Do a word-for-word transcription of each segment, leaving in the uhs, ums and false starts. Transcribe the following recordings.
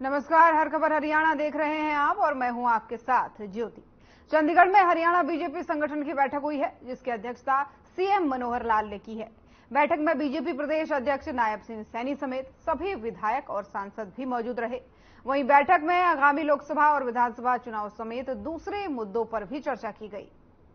नमस्कार, हर खबर हरियाणा देख रहे हैं आप और मैं हूं आपके साथ ज्योति। चंडीगढ़ में हरियाणा बीजेपी संगठन की बैठक हुई है, जिसकी अध्यक्षता सीएम मनोहर लाल ने की है। बैठक में बीजेपी प्रदेश अध्यक्ष नायब सिंह सैनी समेत सभी विधायक और सांसद भी मौजूद रहे। वहीं बैठक में आगामी लोकसभा और विधानसभा चुनाव समेत दूसरे मुद्दों पर भी चर्चा की गई।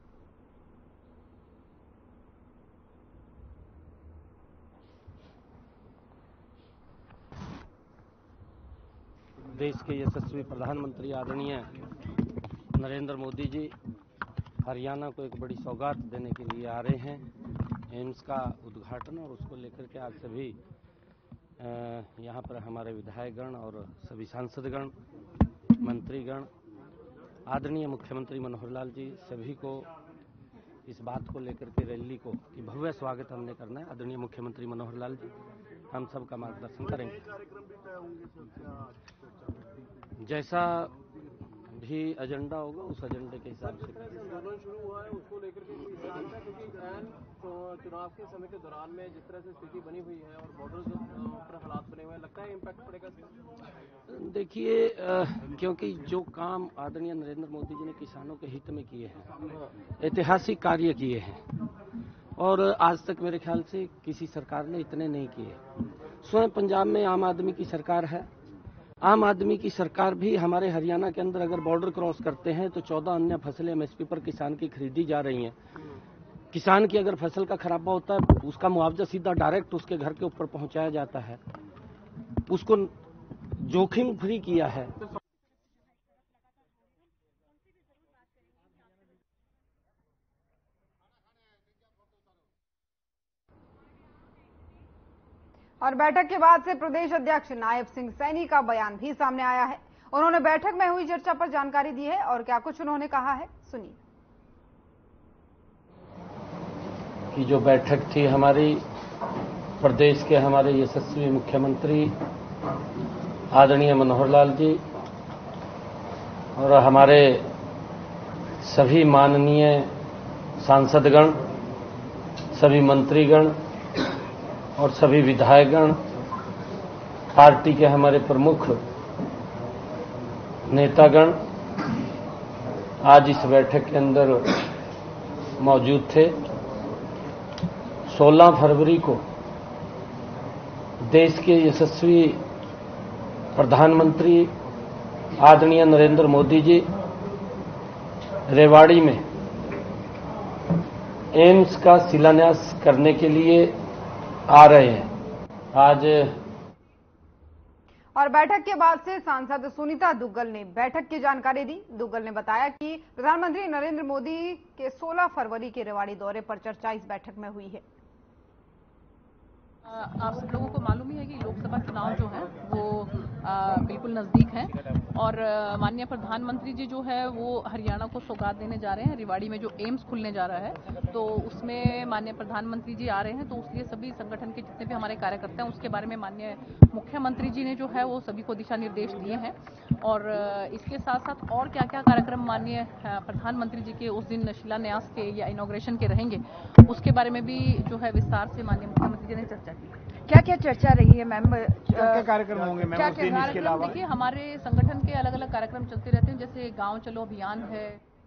देश के यशस्वी प्रधानमंत्री आदरणीय नरेंद्र मोदी जी हरियाणा को एक बड़ी सौगात देने के लिए आ रहे हैं। एम्स का उद्घाटन और उसको लेकर के आज सभी यहाँ पर हमारे विधायकगण और सभी सांसदगण, मंत्रीगण, आदरणीय मुख्यमंत्री मनोहर लाल जी सभी को इस बात को लेकर के रैली को कि भव्य स्वागत हमने करना है। आदरणीय मुख्यमंत्री मनोहर लाल जी हम सबका मार्गदर्शन करेंगे। जैसा भी एजेंडा होगा उस एजेंडे के हिसाब से आंदोलन शुरू हुआ है उसको लेकर के कोई ध्यान है, क्योंकि चुनाव के समय के दौरान में जिस तरह से स्थिति बनी हुई है और बॉर्डर पर हालात बने हुए हैं, लगता है इम्पैक्ट पड़ेगा। देखिए, क्योंकि जो काम आदरणीय नरेंद्र मोदी जी ने किसानों के हित में किए हैं, ऐतिहासिक कार्य किए हैं और आज तक मेरे ख्याल से किसी सरकार ने इतने नहीं किए। स्वयं पंजाब में आम आदमी की सरकार है। आम आदमी की सरकार भी हमारे हरियाणा के अंदर अगर बॉर्डर क्रॉस करते हैं तो चौदह अन्य फसलें एमएसपी पर किसान की खरीदी जा रही हैं। किसान की अगर फसल का खराबा होता है उसका मुआवजा सीधा डायरेक्ट उसके घर के ऊपर पहुंचाया जाता है, उसको जोखिम फ्री किया है। और बैठक के बाद से प्रदेश अध्यक्ष नायब सिंह सैनी का बयान भी सामने आया है। उन्होंने बैठक में हुई चर्चा पर जानकारी दी है और क्या कुछ उन्होंने कहा है, सुनिए। कि जो बैठक थी हमारी प्रदेश के हमारे यशस्वी मुख्यमंत्री आदरणीय मनोहर लाल जी और हमारे सभी माननीय सांसदगण, सभी मंत्रीगण और सभी विधायकगण, पार्टी के हमारे प्रमुख नेतागण आज इस बैठक के अंदर मौजूद थे। सोलह फरवरी को देश के यशस्वी प्रधानमंत्री आदरणीय नरेंद्र मोदी जी रेवाड़ी में एम्स का शिलान्यास करने के लिए आ रहे हैं। आज और बैठक के बाद से सांसद सुनीता दुग्गल ने बैठक की जानकारी दी। दुग्गल ने बताया कि प्रधानमंत्री नरेंद्र मोदी के सोलह फरवरी के रेवाड़ी दौरे पर चर्चा इस बैठक में हुई है। आप सब लोगों को मालूम ही है कि लोकसभा चुनाव जो है वो आ, बिल्कुल नजदीक है और माननीय प्रधानमंत्री जी जो है वो हरियाणा को सौगात देने जा रहे हैं। रेवाड़ी में जो एम्स खुलने जा रहा है तो उसमें माननीय प्रधानमंत्री जी आ रहे हैं, तो उसलिए सभी संगठन के जितने भी हमारे कार्यकर्ता हैं उसके बारे में माननीय मुख्यमंत्री जी ने जो है वो सभी को दिशा निर्देश दिए हैं। और इसके साथ साथ और क्या क्या कार्यक्रम माननीय प्रधानमंत्री जी के उस दिन शिलान्यास के या इनॉग्रेशन के रहेंगे उसके बारे में भी जो है विस्तार से माननीय मुख्यमंत्री जी ने चर्चा की। क्या क्या चर्चा रही है मैम? क्या क्या कार्यक्रम होंगे मैम उस दिन इसके अलावा? देखिए, हमारे संगठन के अलग अलग कार्यक्रम चलते रहते हैं, जैसे गांव चलो अभियान है।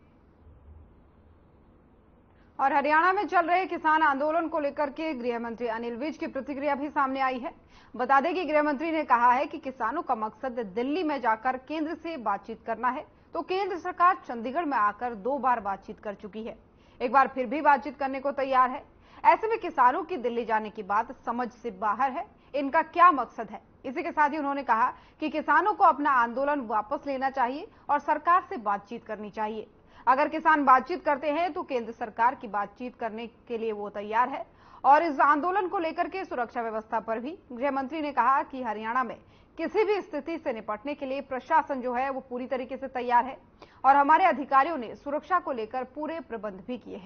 और हरियाणा में चल रहे किसान आंदोलन को लेकर के गृह मंत्री अनिल विज की प्रतिक्रिया भी सामने आई है। बता दें कि गृह मंत्री ने कहा है कि किसानों का मकसद दिल्ली में जाकर केंद्र से बातचीत करना है, तो केंद्र सरकार चंडीगढ़ में आकर दो बार बातचीत कर चुकी है, एक बार फिर भी बातचीत करने को तैयार है। ऐसे में किसानों की दिल्ली जाने की बात समझ से बाहर है। इनका क्या मकसद है? इसी के साथ ही उन्होंने कहा कि किसानों को अपना आंदोलन वापस लेना चाहिए और सरकार से बातचीत करनी चाहिए। अगर किसान बातचीत करते हैं तो केंद्र सरकार की बातचीत करने के लिए वो तैयार है। और इस आंदोलन को लेकर के सुरक्षा व्यवस्था पर भी गृह मंत्री ने कहा कि हरियाणा में किसी भी स्थिति से निपटने के लिए प्रशासन जो है वो पूरी तरीके से तैयार है और हमारे अधिकारियों ने सुरक्षा को लेकर पूरे प्रबंध भी किए हैं।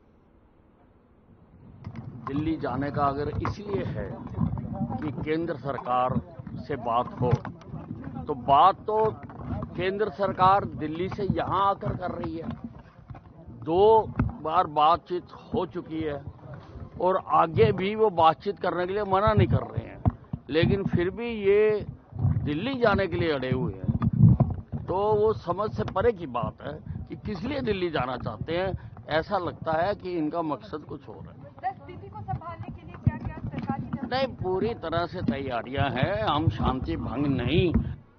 दिल्ली जाने का अगर इसलिए है कि केंद्र सरकार से बात हो, तो बात तो केंद्र सरकार दिल्ली से यहां आकर कर रही है। दो बार बातचीत हो चुकी है और आगे भी वो बातचीत करने के लिए मना नहीं कर रहे हैं, लेकिन फिर भी ये दिल्ली जाने के लिए अड़े हुए हैं तो वो समझ से परे की बात है कि किस लिए दिल्ली जाना चाहते हैं। ऐसा लगता है कि इनका मकसद कुछ और है। स्थिति को संभालने के लिए क्या क्या सरकार की नहीं, पूरी तरह से तैयारियां हैं, हम शांति भंग नहीं।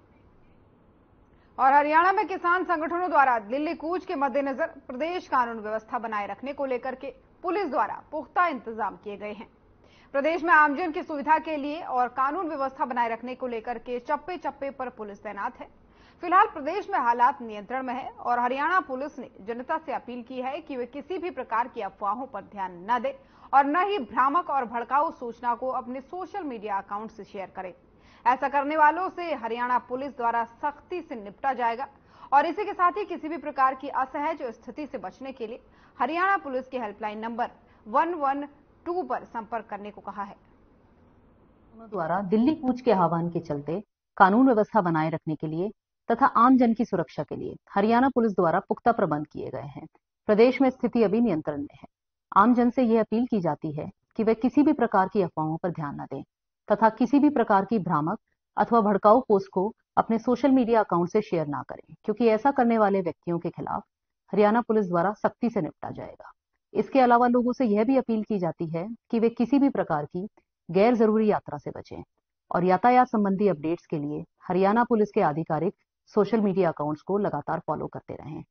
और हरियाणा में किसान संगठनों द्वारा दिल्ली कूच के मद्देनजर प्रदेश कानून व्यवस्था बनाए रखने को लेकर के पुलिस द्वारा पुख्ता इंतजाम किए गए हैं। प्रदेश में आमजन की सुविधा के लिए और कानून व्यवस्था बनाए रखने को लेकर के चप्पे चप्पे पर पुलिस तैनात है। फिलहाल प्रदेश में हालात नियंत्रण में है और हरियाणा पुलिस ने जनता से अपील की है कि वे किसी भी प्रकार की अफवाहों पर ध्यान न दें और न ही भ्रामक और भड़काऊ सूचना को अपने सोशल मीडिया अकाउंट से शेयर करें। ऐसा करने वालों से हरियाणा पुलिस द्वारा सख्ती से निपटा जाएगा। और इसी के साथ ही किसी भी प्रकार की असहज स्थिति से बचने के लिए हरियाणा पुलिस के helpline number one one two पर संपर्क करने को कहा है। द्वारा दिल्ली कूच के आह्वान के चलते कानून व्यवस्था बनाए रखने के लिए तथा आम जन की सुरक्षा के लिए हरियाणा पुलिस द्वारा पुख्ता प्रबंध किए गए हैं। प्रदेश में स्थिति अभी नियंत्रण में है। आम जन से यह अपील की जाती है कि वे किसी भी प्रकार की अफवाहों पर ध्यान न दें तथा किसी भी प्रकार की भ्रामक अथवा भड़काऊ पोस्ट को अपने सोशल मीडिया अकाउंट से शेयर ना करें, क्योंकि ऐसा करने वाले व्यक्तियों के खिलाफ हरियाणा पुलिस द्वारा सख्ती से निपटा जाएगा। इसके अलावा लोगों से यह भी अपील की जाती है कि वे किसी भी प्रकार की गैर जरूरी यात्रा से बचें और यातायात संबंधी अपडेट्स के लिए हरियाणा पुलिस के आधिकारिक सोशल मीडिया अकाउंट्स को लगातार फॉलो करते रहें।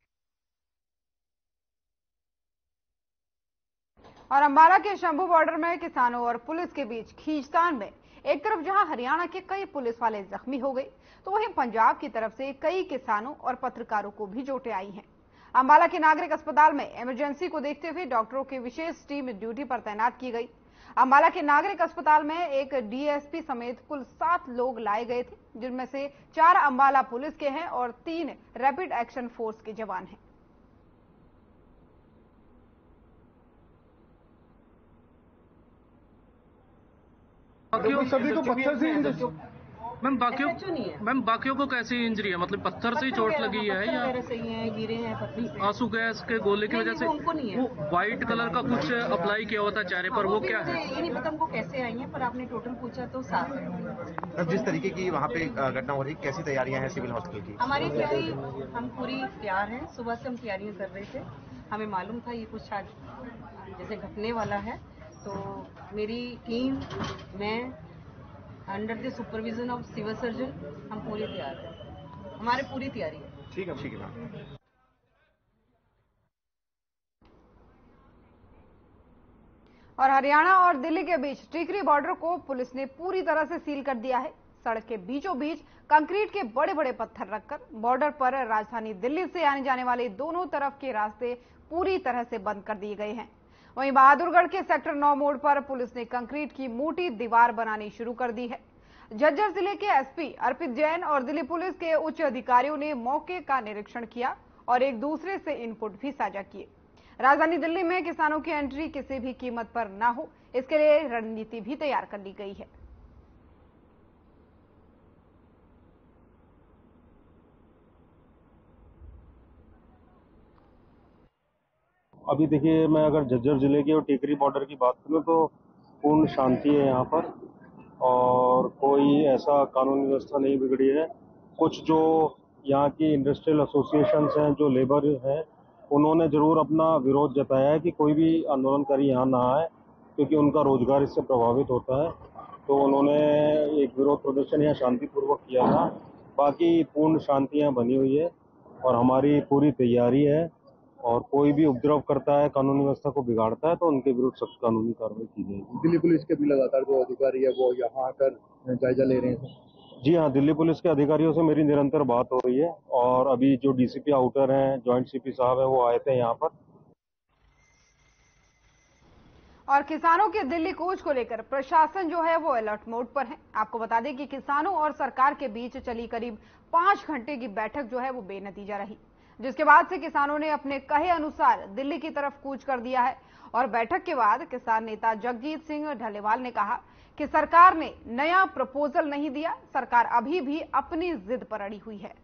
और अंबाला के शंभू बॉर्डर में किसानों और पुलिस के बीच खींचतान में एक तरफ जहां हरियाणा के कई पुलिस वाले जख्मी हो गए, तो वहीं पंजाब की तरफ से कई किसानों और पत्रकारों को भी चोटें आई हैं। अंबाला के नागरिक अस्पताल में इमरजेंसी को देखते हुए डॉक्टरों की विशेष टीम ड्यूटी पर तैनात की गई। अंबाला के नागरिक अस्पताल में एक डीएसपी समेत कुल सात लोग लाए गए थे, जिनमें से चार अंबाला पुलिस के हैं और तीन रैपिड एक्शन फोर्स के जवान हैं। बाकियों सभी को पत्थर से मैम बाकियों मैम बाकियों को कैसी इंजरी है? मतलब पत्थर से ही चोट लगी है या सही है, गिरे हैं पत्थर? आंसू गैस के गोले की वजह से? उनको नहीं है। वो व्हाइट कलर का कुछ अप्लाई किया हुआ था चेहरे पर, वो क्या है? ये नहीं पता हमको कैसे आई है, पर आपने टोटल पूछा तो साफ है। जिस तरीके की वहाँ पे घटना हो रही, कैसी तैयारियां हैं सिविल हॉस्पिटल की? हमारी तैयारी, हम पूरी तैयार हैं। सुबह से हम तैयारियां कर रहे थे। हमें मालूम था ये कुछ आज जैसे घटने वाला है, तो मेरी टीम, मैं under the supervision of civil surgeon, हम पूरी तैयार हैं। हमारी पूरी तैयारी है। ठीक है, ठीक है। और हरियाणा और दिल्ली के बीच टिकरी बॉर्डर को पुलिस ने पूरी तरह से सील कर दिया है। सड़क के बीचों बीच कंक्रीट के बड़े बड़े पत्थर रखकर बॉर्डर पर राजधानी दिल्ली से आने जाने वाले दोनों तरफ के रास्ते पूरी तरह से बंद कर दिए गए हैं। वहीं बहादुरगढ़ के सेक्टर नौ मोड़ पर पुलिस ने कंक्रीट की मोटी दीवार बनानी शुरू कर दी है। झज्जर जिले के एसपी अर्पित जैन और दिल्ली पुलिस के उच्च अधिकारियों ने मौके का निरीक्षण किया और एक दूसरे से इनपुट भी साझा किए। राजधानी दिल्ली में किसानों की एंट्री किसी भी कीमत पर न हो, इसके लिए रणनीति भी तैयार कर ली गई है। अभी देखिए, मैं अगर झज्जर जिले के और टिकरी बॉर्डर की बात करूं तो पूर्ण शांति है यहाँ पर और कोई ऐसा कानून व्यवस्था नहीं बिगड़ी है। कुछ जो यहाँ की इंडस्ट्रियल एसोसिएशंस हैं, जो लेबर हैं, उन्होंने जरूर अपना विरोध जताया है कि कोई भी आंदोलनकारी यहाँ ना आए, क्योंकि उनका रोजगार इससे प्रभावित होता है। तो उन्होंने एक विरोध प्रदर्शन यहाँ शांतिपूर्वक किया था। बाकी पूर्ण शांति यहाँ बनी हुई है और हमारी पूरी तैयारी है, और कोई भी उपद्रव करता है, कानूनी व्यवस्था को बिगाड़ता है, तो उनके विरुद्ध सख्त कानूनी कार्रवाई की जाएगी। दिल्ली पुलिस के भी लगातार जो अधिकारी है वो यहाँ आकर जायजा ले रहे हैं। जी हाँ, दिल्ली पुलिस के अधिकारियों से मेरी निरंतर बात हो रही है और अभी जो डीसीपी आउटर हैं, जॉइंट सीपी साहब हैं, वो आए थे यहाँ पर। और किसानों के दिल्ली कूच को लेकर प्रशासन जो है वो अलर्ट मोड पर है। आपको बता दें कि किसानों और सरकार के बीच चली करीब पांच घंटे की बैठक जो है वो बेनतीजा रही, जिसके बाद से किसानों ने अपने कहे अनुसार दिल्ली की तरफ कूच कर दिया है। और बैठक के बाद किसान नेता जगजीत सिंह ढलेवाल ने कहा कि सरकार ने नया प्रपोजल नहीं दिया, सरकार अभी भी अपनी जिद पर अड़ी हुई है।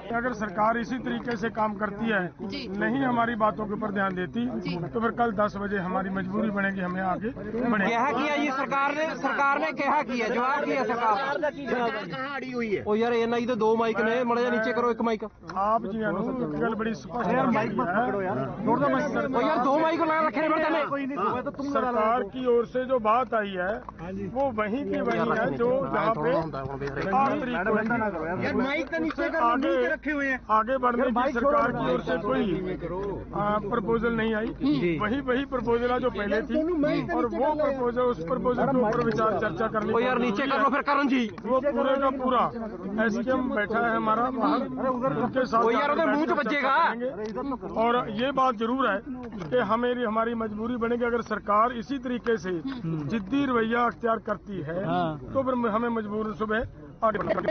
अगर सरकार इसी तरीके से काम करती है, नहीं हमारी बातों के ऊपर ध्यान देती, तो फिर कल दस बजे हमारी मजबूरी बनेगी हमें आगे बढ़े। क्या किया ये सरकार ने सरकार ने क्या किया जवाब किया सरकार कहाँ अड़ी हुई है? ओ यार एना ही तो दो माइक ने मड़ा जा नीचे करो एक माइक आप जी गल बड़ी स्पष्ट यार माइक मत पकड़ो यार ओ यार दो माइक लगा रखे बेटा ने कोई नहीं तो तुम सरकार की ओर से जो बात आई है वो वहीं की वहीं है जो जहाँ पे माइक का नीचे आगे रखे हुए हैं आगे बढ़ने की सरकार की ओर से कोई प्रपोजल नहीं आई। वही वही प्रपोजल है जो पहले थी और वो प्रपोजल उस प्रपोजल के ऊपर विचार चर्चा करनी ओ यार नीचे कर लो फिर करण जी वो पूरे का पूरा एसडीएम बैठा है हमारा बाहर उनके साथ यार मुंह तो बचेगा। और ये बात जरूर है कि हमें हमारी मजबूरी बनेगी अगर सरकार इसी तरीके से जिद्दी रवैया अख्तियार करती है तो फिर हमें मजबूर सुबह आगे।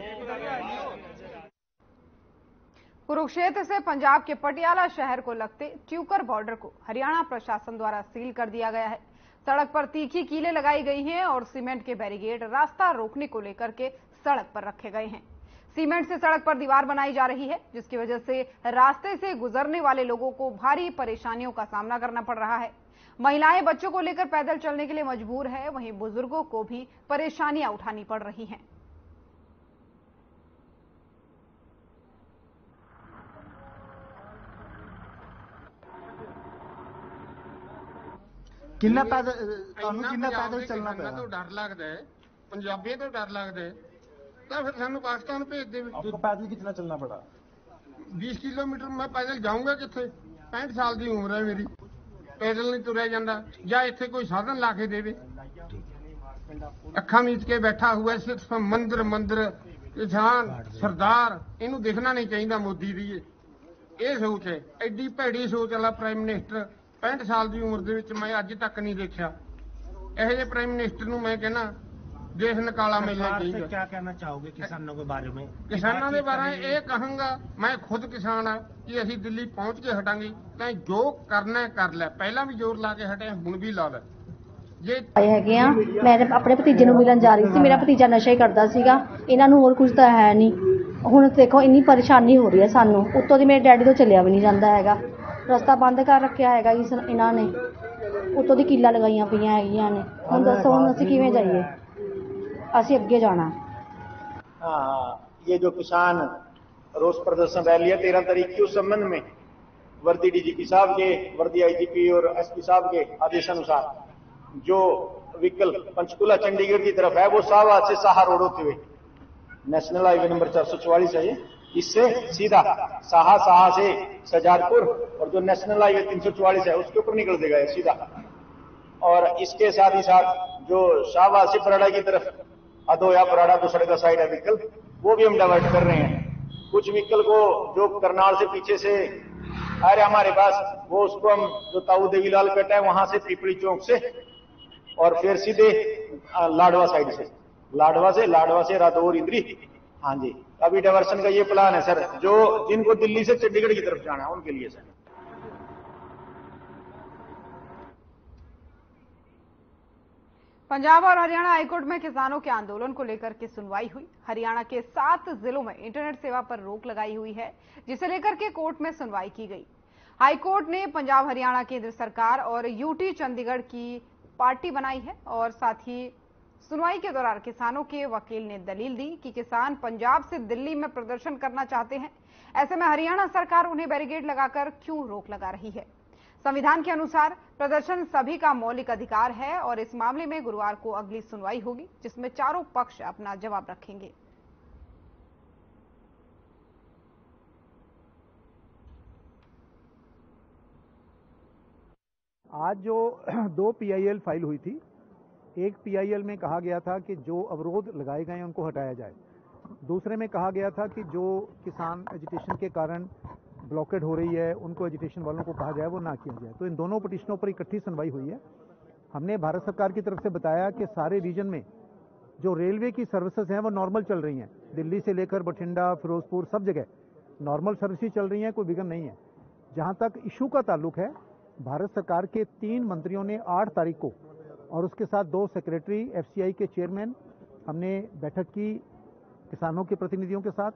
कुरुक्षेत्र से पंजाब के पटियाला शहर को लगते ट्यूकर बॉर्डर को हरियाणा प्रशासन द्वारा सील कर दिया गया है। सड़क पर तीखी कीलें लगाई गई हैं और सीमेंट के बैरिकेड रास्ता रोकने को लेकर के सड़क पर रखे गए हैं। सीमेंट से सड़क पर दीवार बनाई जा रही है जिसकी वजह से रास्ते से गुजरने वाले लोगों को भारी परेशानियों का सामना करना पड़ रहा है। महिलाएं बच्चों को लेकर पैदल चलने के लिए मजबूर है, वहीं बुजुर्गों को भी परेशानियां उठानी पड़ रही हैं। किन्ना पैदल किन्ना पैदल चलना पड़ा तो डर लगता है पंजाबी तो डर लगता है तो फिर सानू पाकिस्तान भेज दे। आपको पैदल कितना चलना पड़ा? बीस किलोमीटर मैं पैदल जाऊंगा कितने? पैंठ साल की उम्र है मेरी, पैदल नहीं तुरया जाता या इत्थे कोई साधन ला के देवे। अखा मीच के बैठा हुआ है सिर्फ मंदिर मंदिर किसान सरदार इनू दिखना नहीं चाहिए मोदी दी ये सोच है। एडी भैड़ी सोच वाला प्राइम मिनिस्टर पैंठ साल की उम्र दे मैं अज तक नहीं देखा। यह जे प्राइम मिनिस्टर नूं मैं कहना देश निकाला मिलना चाहिए। क्या कहना चाहोगे किसानों के बारे में? किसानों के बारे में ये कहूंगा मैं खुद किसान हाँ कि असीं दिल्ली पहुंच के हटांगे चाहे जो करना है कर लै। पहला भी जोर ला के हटे हुण भी ला लै। ਹੈਗੇ ਆ ਮੈਂ ਆਪਣੇ ਭਤੀਜੇ ਨੂੰ ਮਿਲਣ ਜਾ ਰਹੀ ਸੀ। ਮੇਰਾ ਭਤੀਜਾ ਨਸ਼ਾ ਹੀ ਕਰਦਾ ਸੀਗਾ, ਇਹਨਾਂ ਨੂੰ ਹੋਰ ਕੁਝ ਤਾਂ ਹੈ ਨਹੀਂ। ਹੁਣ ਦੇਖੋ ਇੰਨੀ ਪਰੇਸ਼ਾਨੀ ਹੋ ਰਹੀ ਹੈ ਸਾਨੂੰ, ਉੱਤੋਂ ਦੀ ਮੇਰੇ ਡੈਡੀ ਤੋਂ ਚੱਲਿਆ ਵੀ ਨਹੀਂ ਜਾਂਦਾ ਹੈਗਾ। ਰਸਤਾ ਬੰਦ ਕਰ ਰੱਖਿਆ ਹੈਗਾ ਇਸ ਇਹਨਾਂ ਨੇ, ਉੱਤੋਂ ਦੀ ਕੀਲਾ ਲਗਾਈਆਂ ਪਈਆਂ ਹੈਗੀਆਂ ਨੇ। ਹੁਣ ਦੱਸੋ ਹੁਣ ਅਸੀਂ ਕਿਵੇਂ ਜਾਈਏ? ਅਸੀਂ ਅੱਗੇ ਜਾਣਾ। ये जो किसान रोष प्रदर्शन रैली है तेरह तारीख की, उस संबंध में वर्दी डीजीपी साहब के, वर्दी आईजीपी और एसपी साहब के आदेश अनुसार जो व्हीकल पंचकूला चंडीगढ़ की तरफ है वो शाहबाद से साहा रोड होते हुए नेशनल हाईवे नंबर चार सौ चौवालीस है, इससे सीधा साहा साहा से सजादपुर और जो नेशनल हाईवे तीन सौ चौवालीस है उसके ऊपर निकल देगा सीधा। और इसके साथ ही साथ जो शाहबाद से बराड़ा की तरफ अदोया बराड़ा दूसरे का साइड है व्हीकल, वो भी हम डाइवर्ट कर रहे हैं। कुछ व्हीकल को जो करनाल से पीछे से आ रहे हमारे पास, वो उसको हम जो ताऊ देवीलाल कट है वहां से पीपली चौक से और फिर सीधे लाडवा साइड से, लाडवा से लाडवा से रादौर इंद्री। हाँ जी, अभी डाइवर्सन का ये प्लान है सर, जो जिनको दिल्ली से चंडीगढ़ की तरफ जाना है उनके लिए सर। पंजाब और हरियाणा हाईकोर्ट में किसानों के आंदोलन को लेकर के सुनवाई हुई। हरियाणा के सात जिलों में इंटरनेट सेवा पर रोक लगाई हुई है, जिसे लेकर के कोर्ट में सुनवाई की गई। हाईकोर्ट ने पंजाब हरियाणा केंद्र सरकार और यूटी चंडीगढ़ की पार्टी बनाई है और साथ ही सुनवाई के दौरान किसानों के वकील ने दलील दी कि किसान पंजाब से दिल्ली में प्रदर्शन करना चाहते हैं, ऐसे में हरियाणा सरकार उन्हें बैरिकेड लगाकर क्यों रोक लगा रही है। संविधान के अनुसार प्रदर्शन सभी का मौलिक अधिकार है और इस मामले में गुरुवार को अगली सुनवाई होगी, जिसमें चारों पक्ष अपना जवाब रखेंगे। आज जो दो पीआईएल फाइल हुई थी, एक पीआईएल में कहा गया था कि जो अवरोध लगाए गए हैं उनको हटाया जाए, दूसरे में कहा गया था कि जो किसान एजिटेशन के कारण ब्लॉकेड हो रही है उनको एजिटेशन वालों को कहा जाए वो ना किया जाए। तो इन दोनों पिटिशनों पर इकट्ठी सुनवाई हुई है। हमने भारत सरकार की तरफ से बताया कि सारे रीजन में जो रेलवे की सर्विसेज हैं वो नॉर्मल चल रही हैं, दिल्ली से लेकर बठिंडा फिरोजपुर सब जगह नॉर्मल सर्विसेज चल रही हैं, कोई विघ्न नहीं है। जहाँ तक इशू का ताल्लुक है, भारत सरकार के तीन मंत्रियों ने आठ तारीख को और उसके साथ दो सेक्रेटरी एफसीआई के चेयरमैन हमने बैठक की किसानों के प्रतिनिधियों के साथ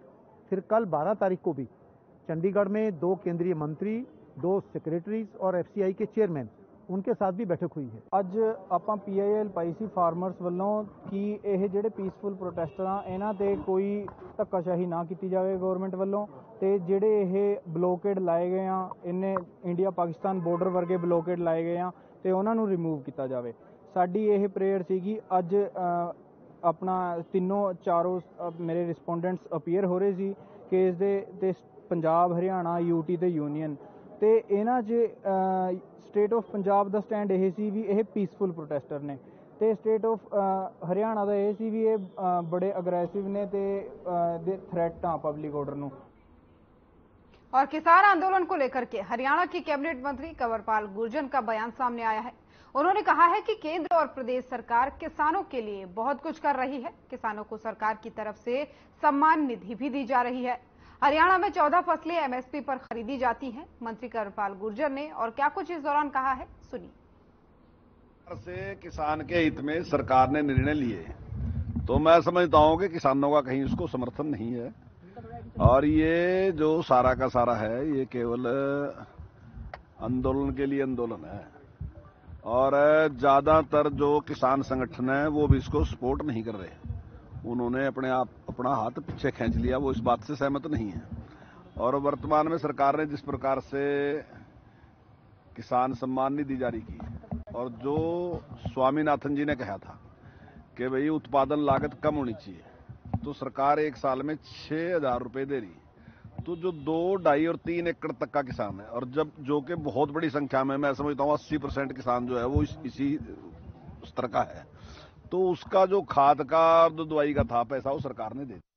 फिर कल बारह तारीख को भी चंडीगढ़ में दो केंद्रीय मंत्री, दो सेक्रेटरीज और एफसीआई के चेयरमैन, उनके साथ भी बैठक हुई है। ਅੱਜ ਆਪਾਂ ਪੀਆਈਐਲ ਪਾਈ ਸੀ ਫਾਰਮਰਸ ਵੱਲੋਂ ਕਿ ਇਹ ਜਿਹੜੇ ਪੀਸਫੁਲ ਪ੍ਰੋਟੈਸਟਰ ਆ ਇਹਨਾਂ ਤੇ ਕੋਈ ਧੱਕਾਸ਼ਾਹੀ ਨਾ ਕੀਤੀ ਜਾਵੇ ਗਵਰਨਮੈਂਟ ਵੱਲੋਂ, ਤੇ ਜਿਹੜੇ ਇਹ ਬਲੋਕੇਡ ਲਾਏ ਗਏ ਆ ਇਹਨੇ ਇੰਡੀਆ ਪਾਕਿਸਤਾਨ ਬਾਰਡਰ ਵਰਗੇ ਬਲੋਕੇਡ ਲਾਏ ਗਏ ਆ ਤੇ ਉਹਨਾਂ ਨੂੰ ਰਿਮੂਵ ਕੀਤਾ ਜਾਵੇ। ਸਾਡੀ ਇਹ ਪ੍ਰੇਅਰ ਸੀਗੀ। ਅੱਜ ਆਪਣਾ ਤਿੰਨੋਂ ਚਾਰੋਂ ਮੇਰੇ ਰਿਸਪੋਂਡੈਂਟਸ ਅਪੀਅਰ ਹੋ ਰਹੇ ਸੀ ਕੇਸ ਦੇ ਤੇ ਪੰਜਾਬ, ਹਰਿਆਣਾ, ਯੂਟੀ ਤੇ ਯੂਨੀਅਨ, ਤੇ ਇਹਨਾਂ 'ਚ ਸਟੇਟ ਆਫ ਪੰਜਾਬ ਦਾ ਸਟੈਂਡ ਇਹ ਸੀ ਵੀ ਇਹ ਪੀਸਫੁਲ ਪ੍ਰੋਟੈਸਟਰ ਨੇ, ਤੇ ਸਟੇਟ ਆਫ ਹਰਿਆਣਾ ਦਾ ਇਹ ਸੀ ਵੀ ਇਹ ਬੜੇ ਅਗਰੈਸਿਵ ਨੇ ਤੇ ਦੇ ਥ੍ਰੈਟ ਆ ਪਬਲਿਕ ਆਰਡਰ ਨੂੰ। और किसान आंदोलन को लेकर के हरियाणा की कैबिनेट मंत्री कंवरपाल गुर्जर का बयान सामने आया है। उन्होंने कहा है कि केंद्र और प्रदेश सरकार किसानों के लिए बहुत कुछ कर रही है। किसानों को सरकार की तरफ से सम्मान निधि भी दी जा रही है। हरियाणा में चौदह फसलें एमएसपी पर खरीदी जाती हैं। मंत्री कंवरपाल गुर्जर ने और क्या कुछ इस दौरान कहा है, सुनिए। से किसान के हित में सरकार ने निर्णय लिए तो मैं समझता हूं कि किसानों का कहीं उसको समर्थन नहीं है, और ये जो सारा का सारा है ये केवल आंदोलन के लिए आंदोलन है, और ज्यादातर जो किसान संगठन है वो भी इसको सपोर्ट नहीं कर रहे। उन्होंने अपने आप अपना हाथ पीछे खींच लिया, वो इस बात से सहमत नहीं है। और वर्तमान में सरकार ने जिस प्रकार से किसान सम्मान निधि जारी की और जो स्वामीनाथन जी ने कहा था कि भाई उत्पादन लागत कम होनी चाहिए, तो सरकार एक साल में छह हजार रुपए दे रही, तो जो दो ढाई और तीन एकड़ तक का किसान है, और जब जो कि बहुत बड़ी संख्या में, मैं समझता हूँ अस्सी परसेंट किसान जो है वो इस, इसी स्तर का है, तो उसका जो खाद का और जो दवाई का था पैसा वो सरकार ने दे दिया।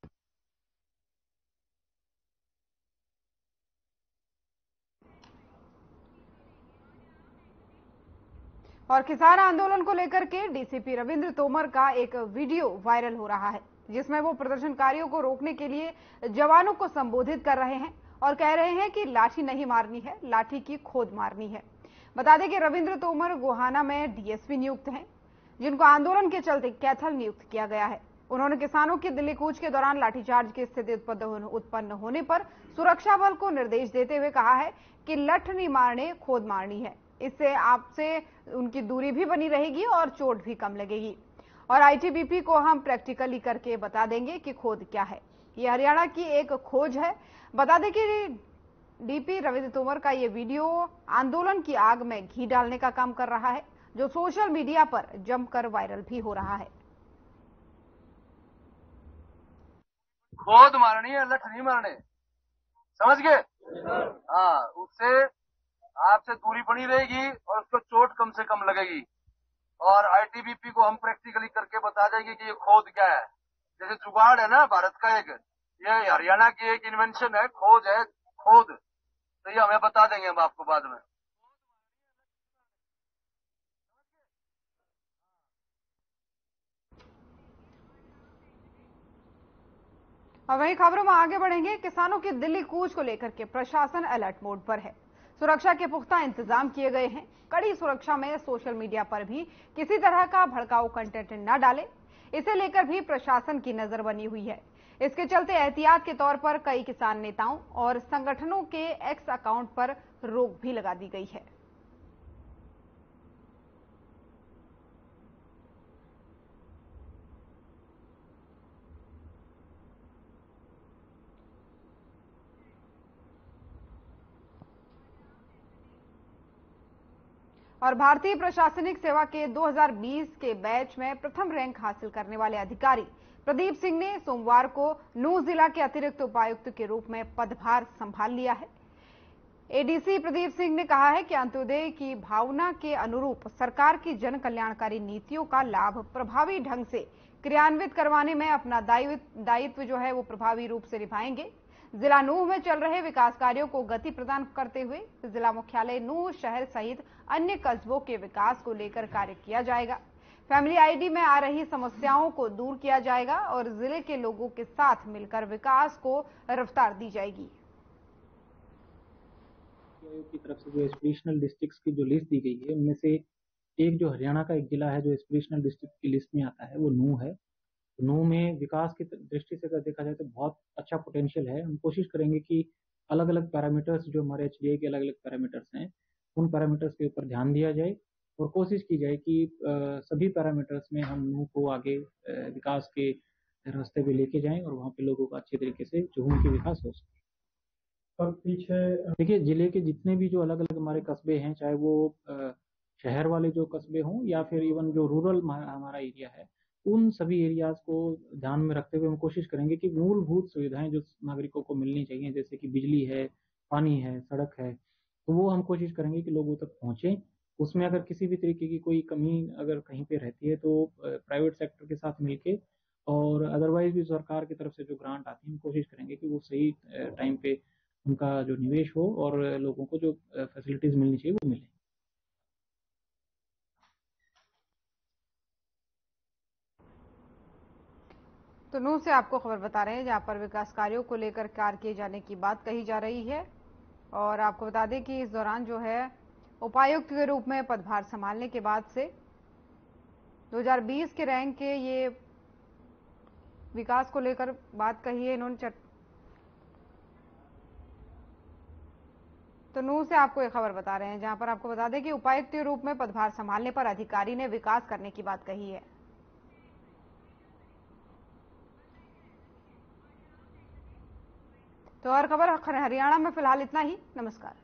और किसान आंदोलन को लेकर के डीसीपी रविंद्र तोमर का एक वीडियो वायरल हो रहा है, जिसमें वो प्रदर्शनकारियों को रोकने के लिए जवानों को संबोधित कर रहे हैं और कह रहे हैं कि लाठी नहीं मारनी है, लाठी की खोद मारनी है। बता दें कि रविंद्र तोमर गोहाना में डीएसपी नियुक्त हैं, जिनको आंदोलन के चलते कैथल नियुक्त किया गया है। उन्होंने किसानों की दिल्ली कूच के दौरान लाठीचार्ज की स्थिति उत्पन्न होने पर सुरक्षा बल को निर्देश देते हुए कहा है कि लठ नहीं मारने, खोद मारनी है। इससे आपसे उनकी दूरी भी बनी रहेगी और चोट भी कम लगेगी। और आईटीबीपी को हम प्रैक्टिकली करके बता देंगे कि खोद क्या है। ये हरियाणा की एक खोज है। बता दें कि डीपी रविंद्र तोमर का ये वीडियो आंदोलन की आग में घी डालने का काम कर रहा है, जो सोशल मीडिया पर जमकर वायरल भी हो रहा है। खोद मारनी है, लठ नहीं मारने, समझ गए? हाँ, उससे आपसे दूरी बनी रहेगी और उसको चोट कम से कम लगेगी। और आईटीबीपी को हम प्रैक्टिकली करके बता देंगे कि ये खोद क्या है। जैसे जुगाड़ है ना भारत का, एक ये हरियाणा की एक इन्वेंशन है, खोज है, खोद, तो ये हमें बता देंगे हम आपको बाद में। और वहीं खबरों में आगे बढ़ेंगे। किसानों की दिल्ली कूच को लेकर के प्रशासन अलर्ट मोड पर है। सुरक्षा के पुख्ता इंतजाम किए गए हैं। कड़ी सुरक्षा में सोशल मीडिया पर भी किसी तरह का भड़काऊ कंटेंट न डाले, इसे लेकर भी प्रशासन की नजर बनी हुई है। इसके चलते एहतियात के तौर पर कई किसान नेताओं और संगठनों के एक्स अकाउंट पर रोक भी लगा दी गई है। और भारतीय प्रशासनिक सेवा के दो हज़ार बीस के बैच में प्रथम रैंक हासिल करने वाले अधिकारी प्रदीप सिंह ने सोमवार को नूंह जिला के अतिरिक्त उपायुक्त के रूप में पदभार संभाल लिया है। एडीसी प्रदीप सिंह ने कहा है कि अंत्योदय की भावना के अनुरूप सरकार की जन कल्याणकारी नीतियों का लाभ प्रभावी ढंग से क्रियान्वित करवाने में अपना दायित्व जो है वो प्रभावी रूप से निभाएंगे। जिला नूंह में चल रहे विकास कार्यों को गति प्रदान करते हुए जिला मुख्यालय नूंह शहर सहित अन्य कस्बों के विकास को लेकर कार्य किया जाएगा। फैमिली आईडी में आ रही समस्याओं को दूर किया जाएगा और जिले के लोगों के साथ मिलकर विकास को रफ्तार दी जाएगी। आयोग की तरफ से जो एस्पिरेशनल डिस्ट्रिक्ट्स की जो लिस्ट दी गई है, उनमें से एक जो हरियाणा का एक जिला है जो एस्पिरेशनल डिस्ट्रिक्ट की लिस्ट में आता है वो नूंह है। नूह में विकास की दृष्टि से अगर देखा जाए तो बहुत अच्छा पोटेंशियल है। हम कोशिश करेंगे कि अलग अलग पैरामीटर्स जो हमारे एच डी ए के अलग अलग पैरामीटर्स हैं, उन पैरामीटर्स के ऊपर ध्यान दिया जाए और कोशिश की जाए कि आ, सभी पैरामीटर्स में हम नूह को आगे आ, विकास के रास्ते पे लेके जाएं और वहाँ पे लोगों का अच्छे तरीके से चहुमुखी के विकास हो सके। और पीछे देखिए, जिले के जितने भी जो अलग अलग हमारे कस्बे हैं, चाहे वो आ, शहर वाले जो कस्बे हों या फिर इवन जो रूरल हमारा एरिया है, उन सभी एरियाज को ध्यान में रखते हुए हम कोशिश करेंगे कि मूलभूत सुविधाएं जो नागरिकों को मिलनी चाहिए, जैसे कि बिजली है, पानी है, सड़क है, तो वो हम कोशिश करेंगे कि लोगों तक पहुंचे। उसमें अगर किसी भी तरीके की कोई कमी अगर कहीं पे रहती है तो प्राइवेट सेक्टर के साथ मिलके और अदरवाइज भी सरकार की तरफ से जो ग्रांट आती है, हम कोशिश करेंगे कि वो सही टाइम पे उनका जो निवेश हो और लोगों को जो फैसिलिटीज मिलनी चाहिए वो मिले। तो नूह से आपको खबर बता रहे हैं, जहां पर विकास कार्यों को लेकर कार्य किए जाने की बात कही जा रही है। और आपको बता दें कि इस दौरान जो है उपायुक्त के रूप में पदभार संभालने के बाद से दो हज़ार बीस के रैंक के ये विकास को लेकर बात कही है इन्होंने। चट... तो नूह से आपको एक खबर बता रहे हैं, जहां पर आपको बता दें कि उपायुक्त के रूप में पदभार संभालने पर अधिकारी ने विकास करने की बात कही है। तो और खबर हरियाणा में फिलहाल इतना ही। नमस्कार।